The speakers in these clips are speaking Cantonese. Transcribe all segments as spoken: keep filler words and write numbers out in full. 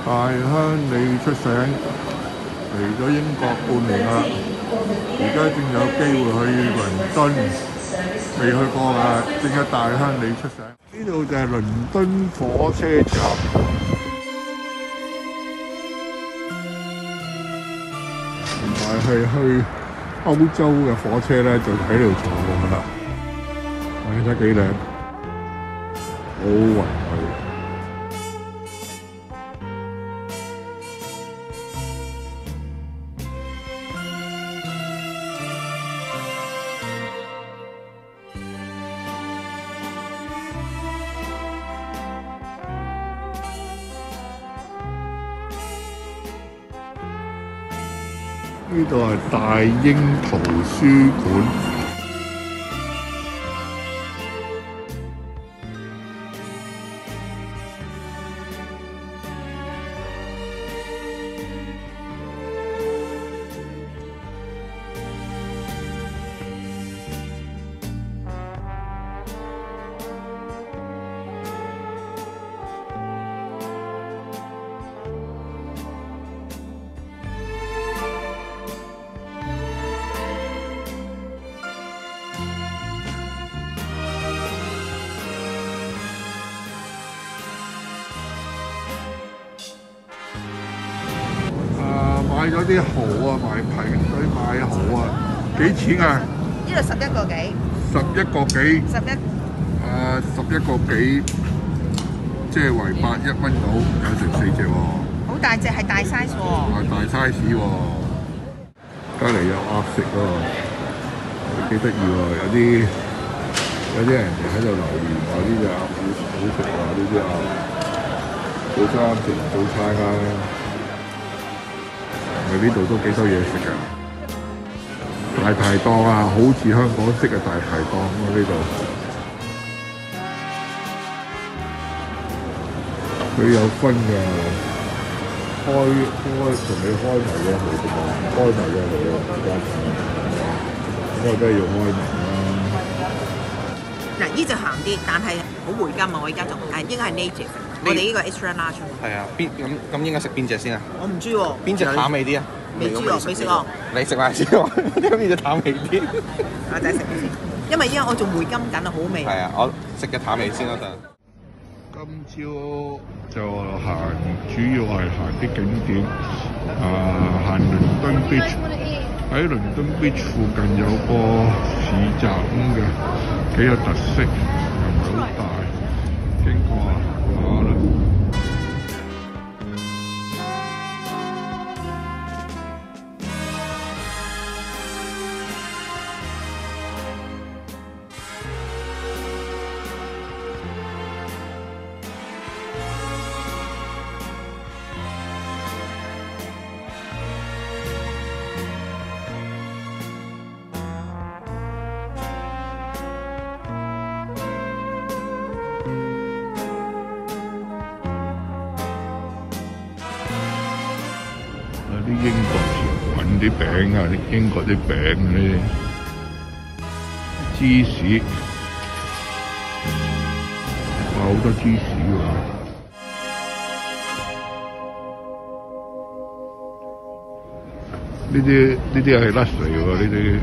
大鄉里出省，嚟咗英國半年啦，而家正有機會去倫敦，未去過啊！正喺大鄉里出省，呢度就係倫敦火車站。原來係去歐洲嘅火車咧，就喺度坐㗎啦。你睇幾靚，好雲去。呢度係大英圖書館。買咗啲蠔啊，埋排隊買蠔啊，幾錢啊？ 呢度十一個幾。 十一個幾。 十一。 誒，十一個幾，即係為八一蚊到，有成四隻喎。 好大隻，係大 size 喎。 係大 size 喎。隔離有鴨食喎，幾得意喎！有啲有啲人哋喺度留言話呢隻鴨好好食啊，呢啲鴨早餐食早餐啊。呢度都幾多嘢食㗎，大排檔啊，好似香港式嘅大排檔喎呢度。佢有分㗎，開開同你開埋嘅蠔同埋開埋嘅蠔有價錢，咁我梗係要開埋啦。 嗱，呢隻鹹啲，但係好回甘啊！我而家仲誒應該係 native， 我哋呢個 extra large。係啊，邊咁咁應該食邊隻先啊？ 我唔知喎。邊隻淡味啲啊？ 未知喎，未食過。 你食埋先喎，邊隻淡味啲？ 阿仔食先，因為依家我仲回甘緊啊，好味。 係啊，我食嘅淡味先啦，得。 今朝就行，主要係行啲景點，啊行倫敦 beach， 喺倫敦 beach 附近有個市集咁嘅，幾有特色，又唔係好大，經過下啦。啲英國甜品啲餅啊，啲英國啲餅咧，芝士，哇好多芝士喎！呢啲呢啲係甩嚟喎，呢啲。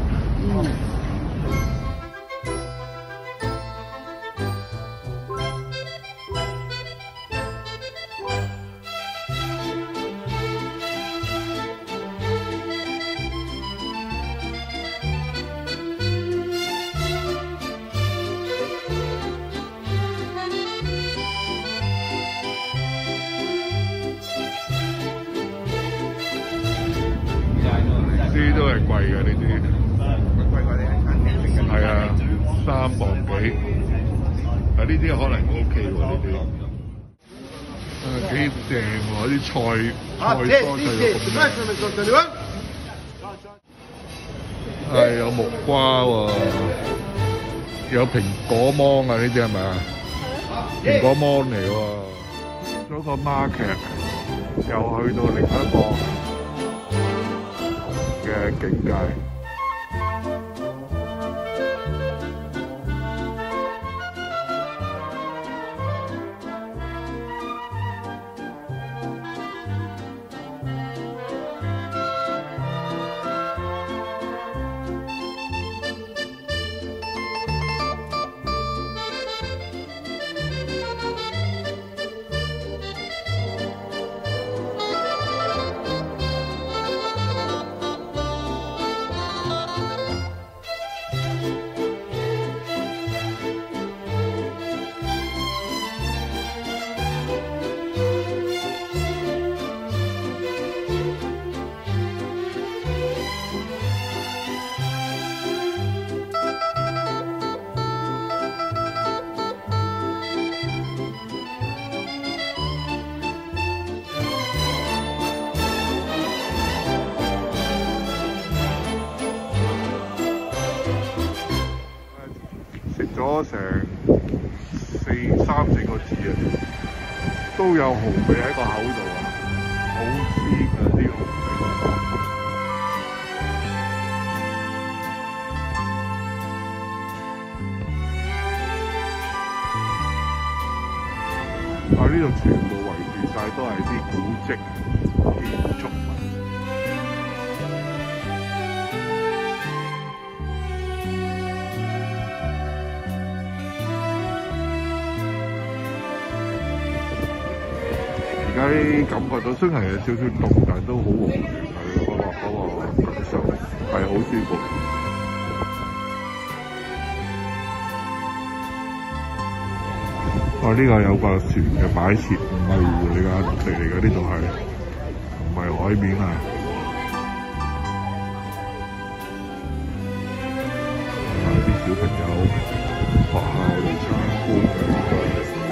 呢啲都係貴嘅，呢啲貴過你喺餐廳食嘅。係啊，三磅幾。啊，呢啲可能 O K 喎，呢啲。啊，幾正喎！啲菜菜多菜肉咁。係有木瓜喎，有蘋果芒啊！呢啲係咪啊？蘋果芒嚟喎。嗰個 market 又去到另一個嘅境界。 咗成四三四個字啊，都有蠔味喺個口度啊，好鮮啊啲蠔味。啊！呢度全部圍住晒都係啲古蹟建築物。而家感覺到雖然有少少凍，但都好和緩啊！嗰、嗰個嗰、嗰個感受係好舒服。哦，呢、這個有個船嘅擺設，唔係湖嚟㗎，陸地嚟㗎，呢度係唔係海面啊？啊！啲小朋友學校嚟參觀嘅呢個。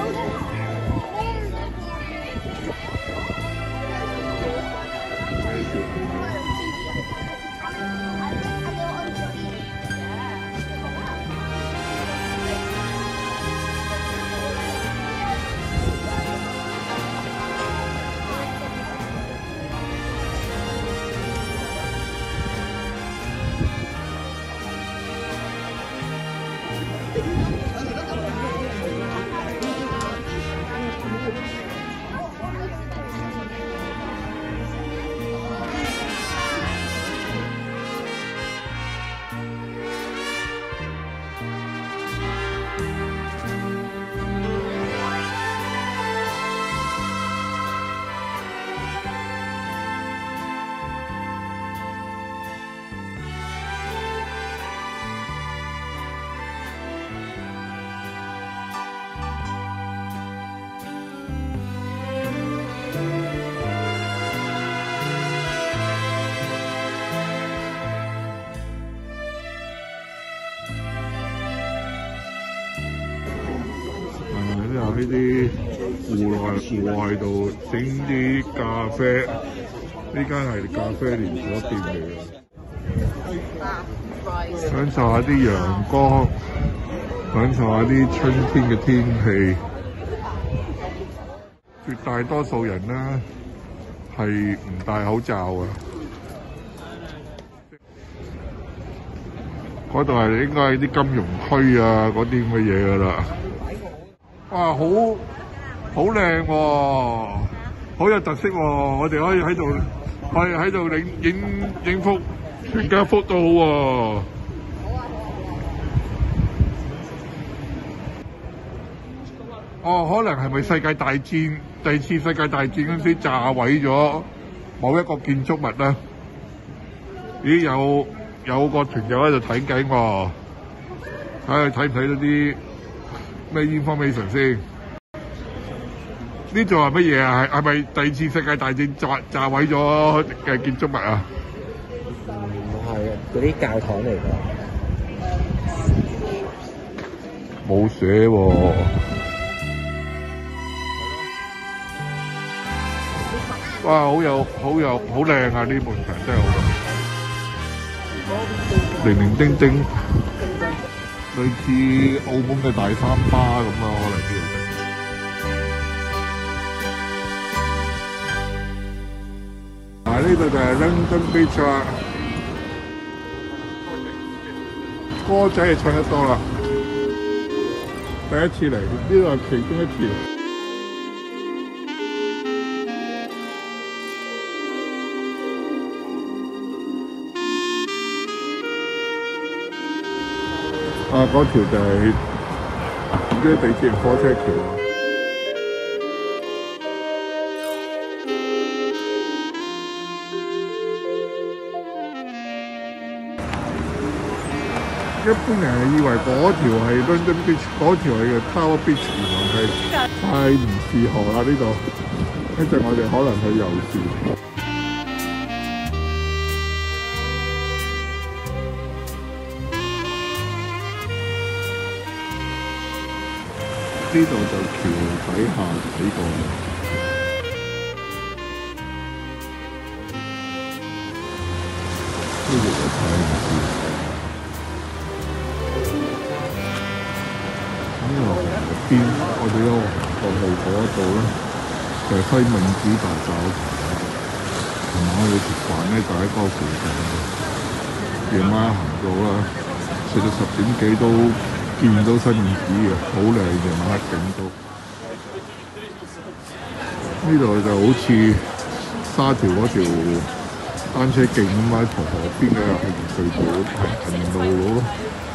呢啲戶外戶外度整啲咖啡，呢間係咖啡連鎖店嚟嘅。享受下啲陽光，享受下啲春天嘅天氣。絕大多數人咧係唔戴口罩啊！嗰度係應該係啲金融區啊，嗰啲咁嘅嘢㗎啦。哇，好好靚喎，好有特色喎、哦！我哋可以喺度，可以喺度影影影幅全家福都好喎、哦。哦，可能係咪世界大戰第二次世界大戰嗰陣時炸毀咗某一個建築物咧？咦，有有個團友喺度睇緊喎，睇下睇唔睇到啲咩 information 先？呢度係乜嘢啊？係係咪第二次世界大戰炸炸毀咗嘅建築物啊？ 唔係，嗰啲教堂嚟㗎。 冇寫喎。哇！好有好有好靚啊！呢埲牆真係好靚，零零丁丁。類似澳門嘅大三巴咁啊，可能叫做。啊，呢度就係 London Beach 啦。歌仔係唱得多啦，第一次嚟，呢度係其中一條。啊！嗰條就係唔知地鐵火車橋啊！一般人係以為嗰條係 London Beach， 嗰條係 Tower Beach， 原來係太唔適合啦呢度。一陣我哋可能去遊船。呢度就橋底下睇過啦。呢度就睇唔見。 邊我哋有個路嗰度咧，就係、西敏寺大酒，同埋我哋食飯咧就喺嗰個附近。夜晚行到啦，食到十點幾都見到西敏寺嘅，好靚夜晚黑景都。呢度就好似沙條嗰條單車徑咁喺河河邊嘅係隧道係行路咯。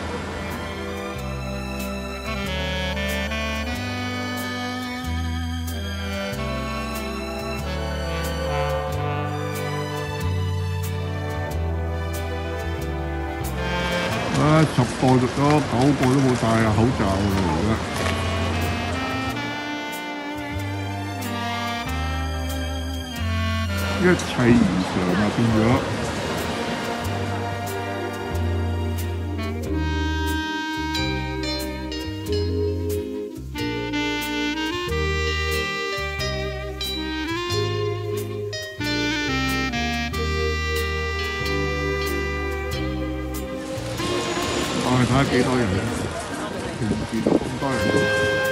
啊！十個咗九個都冇戴啊口罩啊而家。一切如常啊變咗。我哋睇下幾多人，平時都咁多人。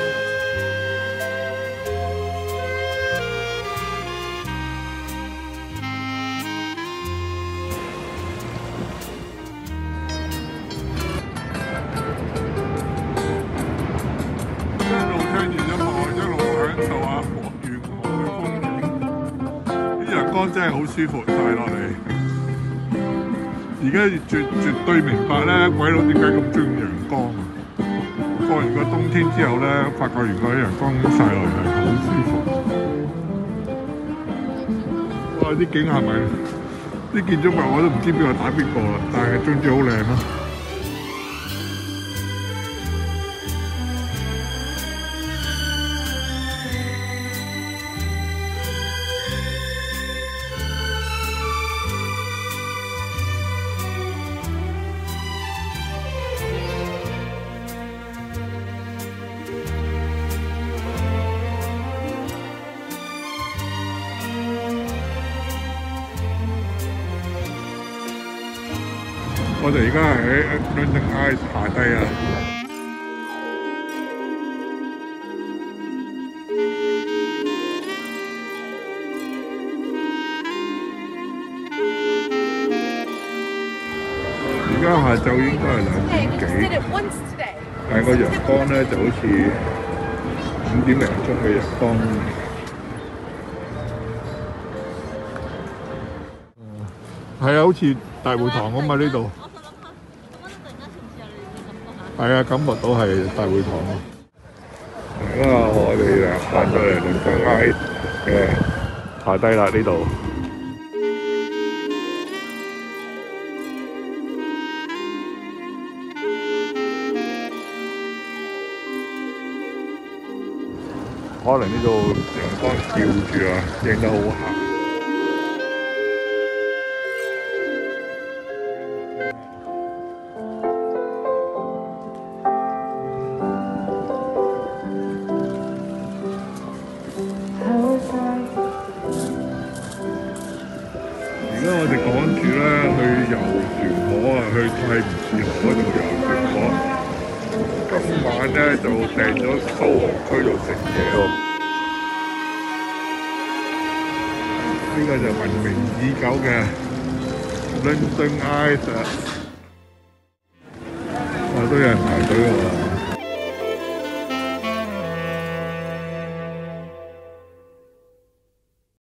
一路聽住音樂，一路享受下沿河嘅風景，啲陽光真係好舒服曬落嚟。而家絕絕對明白咧，鬼佬點解咁中意陽光啊！過完個冬天之後咧，發覺原來啲陽光曬落嚟係好舒服。哇！啲景係咪啲建築物我都唔知邊個打邊個啦，但係總之好靚咯。我哋而家係喺 London Eye 下低啊！而家下晝應該係兩點幾，但係個陽光咧就好似五點零鐘嘅陽光。係啊，好似大會堂咁嘛呢度。係啊，感覺到係大會堂咯。而家我哋啊翻咗嚟倫敦街嘅下低啦呢度。可能呢度陽光照住啊，影得好黑。而家我哋趕住咧去遊船河啊，去泰晤士河嗰度遊船河。今晚咧就訂咗首航區度食嘢喎。呢個就聞名已久嘅 London Eye 啊，都有人排隊喎。